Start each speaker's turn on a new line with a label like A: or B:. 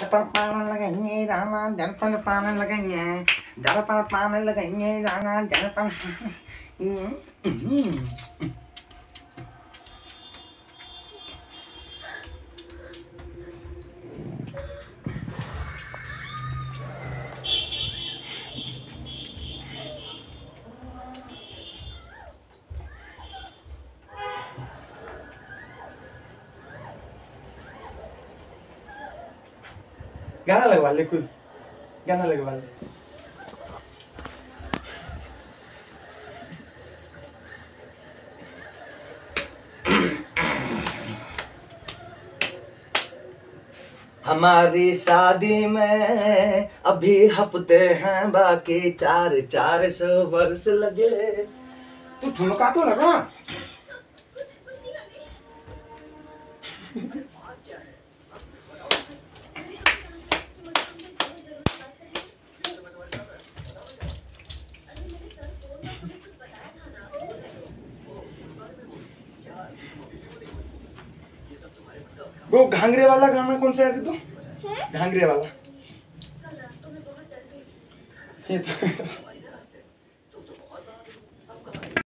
A: पर पान लगाएंगे राना दर पर पान लगाएंगे दर पर पान लगाएंगे राना दर पर गाना लगवा ले कोई गाना लगवा ले। हमारी शादी में अभी हफ्ते हैं बाकी 400 वर्ष लगे। तू ठुमका तो लगा। वो घांगरे वाला गाना कौन सा है तू? घांगरे वाला ये तो